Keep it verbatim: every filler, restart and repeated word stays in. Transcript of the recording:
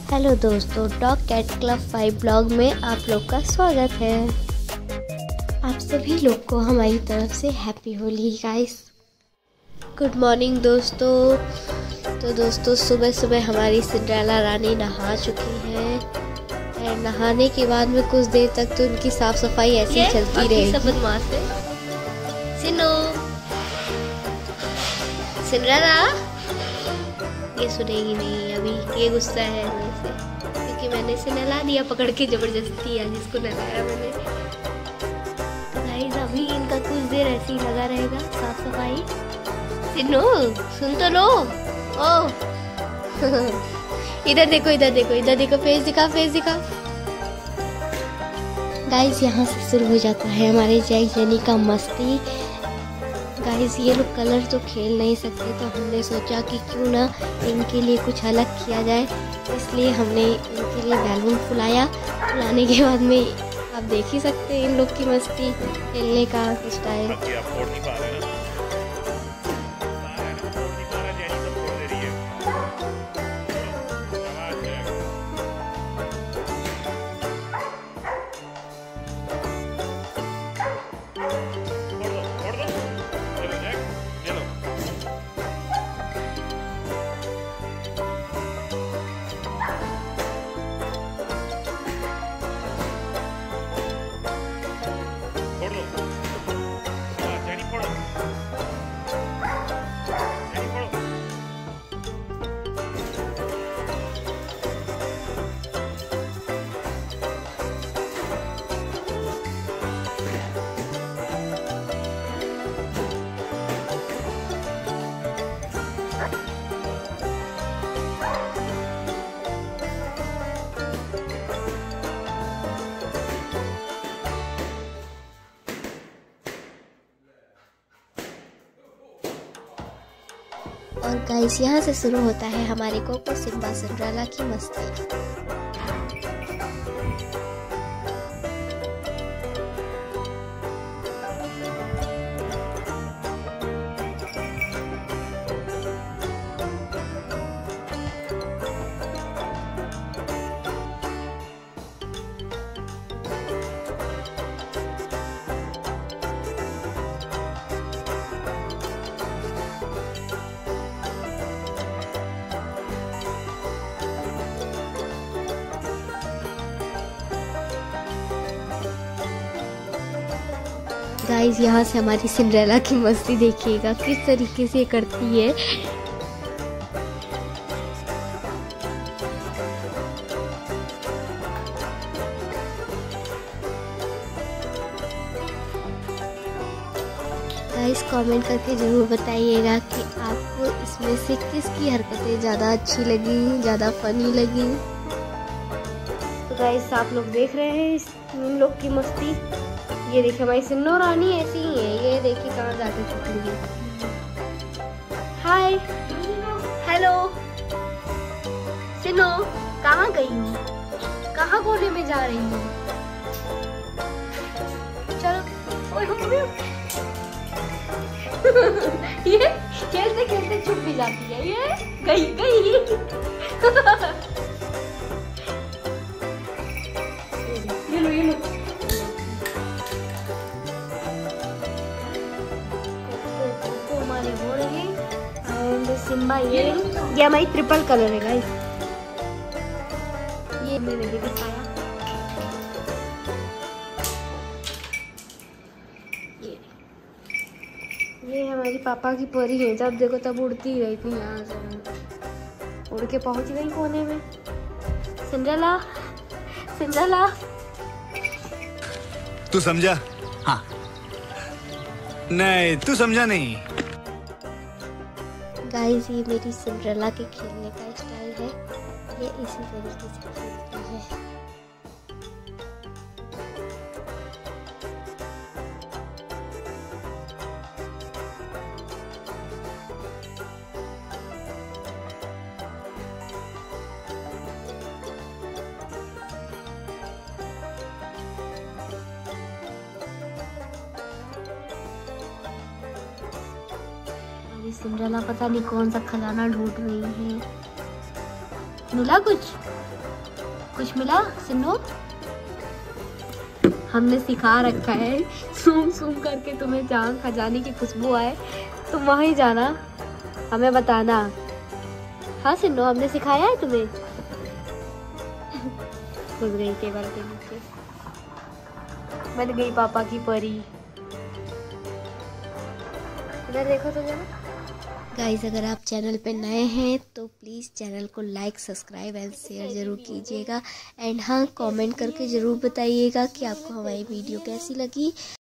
Hello दोस्तों, dog cat club five blog में आप लोग का स्वागत है। आप सभी लोग को हमारी तरफ से happy Holi guys. Good morning दोस्तों। तो दोस्तों सुबह सुबह हमारी सिंड्रेला रानी नहा चुकी है और नहाने के बाद में कुछ देर तक तो उनकी साफ सफाई ऐसी ही चलती रहेगी। सब बदमाश है। सिनो सिंड्रेला ये सुनेगी नहीं अभी, ये गुस्सा है मेरे से क्योंकि मैंने इसे नहला दिया पकड़ के जबरदस्ती, आज इसको नहलाया मैंने। तो गाइस अभी इनका कुछ देर ऐसे ही लगा रहेगा साफ सफाई। सिनो सुन तो लो। ओ इधर देखो इधर देखो इधर देखो, फेस दिखा फेस दिखा। गाइस यहाँ से शुरू हो जाता है हमारे जैक जेनी का मस्ती। गाइस ये लोग कलर तो खेल नहीं सकते, तो हमने सोचा कि क्यों ना इनके लिए कुछ अलग किया जाए, इसलिए हमने इनके लिए बैलून फुलाया। फुलाने के बाद में आप देख ही सकते हैं इन लोग की मस्ती, खेलने का स्टाइल। और गाइस यहाँ से शुरू होता है हमारे कोको सिम्बा सिंड्रेला की मस्ती। गाइस यहाँ से हमारी सिंड्रेला की मस्ती देखिएगा किस तरीके से करती है। गाइस कमेंट करके ज़रूर बताइएगा कि आपको इसमें से किसकी हरकतें ज़्यादा अच्छी लगी, ज़्यादा फनी लगी। तो गाइस आप लोग देख रहे हैं इन लोग की मस्ती। ये देखिए हमारी सिन्नो रानी ऐसी ही है, ये देखिए कहाँ जाके छुप गई। हाय हेलो सिन्नो, कहाँ गई हो, कहाँ कोने में जा रही हो? चलो ये खेलते खेलते छुप भी जाती है, ये गई गई ये लो ये लो। हो रही एंड सिम्बा ये ये हमारी ट्रिपल कलर है गाइस। ये मैंने भी दिखाया। ये ये हमारी पापा की परी है, जब देखो तब उड़ती ही रहती है, यहाँ से उड़ के पहुंच गई कोने में। सिंड्रेला सिंड्रेला तू समझा? हाँ नहीं तू समझा नहीं। गाइस ये मेरी सिंड्रेला के खेलने का स्टाइल है, ये इसी तरीके से खेलती है। सिंड्रेला पता नहीं कौन सा खजाना ढूंढ रही है। मिला कुछ? कुछ मिला सिन्नू? हमने सिखा रखा है सूम सूम करके तुम्हें जहाँ खजाने की खुशबू आए तुम वहीं जाना, हमें बताना। हाँ सिन्नू, हमने सिखाया है तुम्हें। घुस गई टेबल के नीचे, बन गई पापा की परी। इधर देखो तो जरा। गाइस, अगर आप चैनल पे नए हैं तो प्लीज़ चैनल को लाइक, सब्सक्राइब एंड शेयर ज़रूर कीजिएगा। एंड हाँ, कमेंट करके ज़रूर बताइएगा कि आपको हमारी वीडियो कैसी लगी।